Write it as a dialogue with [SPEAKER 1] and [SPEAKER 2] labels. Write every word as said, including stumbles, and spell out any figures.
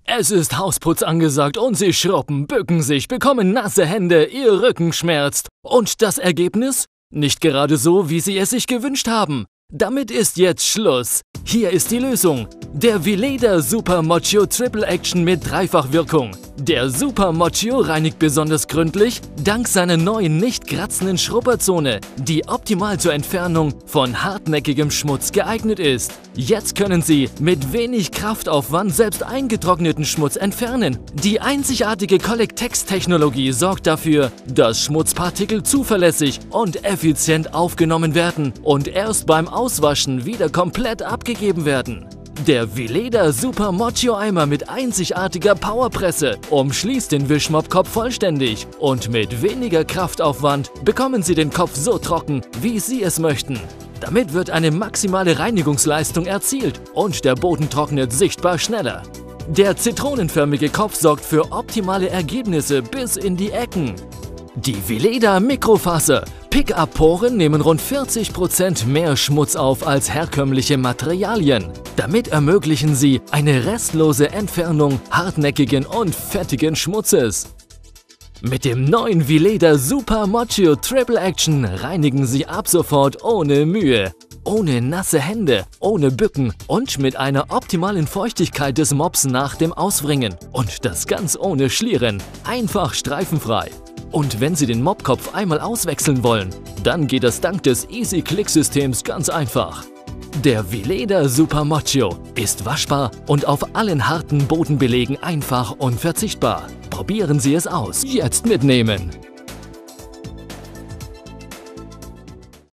[SPEAKER 1] Es ist Hausputz angesagt und Sie schrubben, bücken sich, bekommen nasse Hände, Ihr Rücken schmerzt. Und das Ergebnis? Nicht gerade so, wie Sie es sich gewünscht haben. Damit ist jetzt Schluss. Hier ist die Lösung. Der Weleda Super Mocio Triple Action mit Dreifachwirkung. Der Super Mocio reinigt besonders gründlich, dank seiner neuen nicht kratzenden Schrubberzone, die optimal zur Entfernung von hartnäckigem Schmutz geeignet ist. Jetzt können Sie mit wenig Kraftaufwand selbst eingetrockneten Schmutz entfernen. Die einzigartige Collectex-Technologie sorgt dafür, dass Schmutzpartikel zuverlässig und effizient aufgenommen werden und erst beim Auswaschen wieder komplett abgegeben werden. Der Weleda Super Mocio Eimer mit einzigartiger Powerpresse umschließt den Wischmopkopf vollständig und mit weniger Kraftaufwand bekommen Sie den Kopf so trocken, wie Sie es möchten. Damit wird eine maximale Reinigungsleistung erzielt und der Boden trocknet sichtbar schneller. Der zitronenförmige Kopf sorgt für optimale Ergebnisse bis in die Ecken. Die Weleda Mikrofaser Pick-up-Poren nehmen rund vierzig Prozent mehr Schmutz auf als herkömmliche Materialien. Damit ermöglichen sie eine restlose Entfernung hartnäckigen und fettigen Schmutzes. Mit dem neuen Weleda Super Mocio Triple Action reinigen Sie ab sofort ohne Mühe, ohne nasse Hände, ohne Bücken und mit einer optimalen Feuchtigkeit des Mops nach dem Auswringen. Und das ganz ohne Schlieren, einfach streifenfrei. Und wenn Sie den Mopkopf einmal auswechseln wollen, dann geht das dank des Easy-Click-Systems ganz einfach. Der Weleda Super Mocio ist waschbar und auf allen harten Bodenbelegen einfach und verzichtbar. Probieren Sie es aus. Jetzt mitnehmen!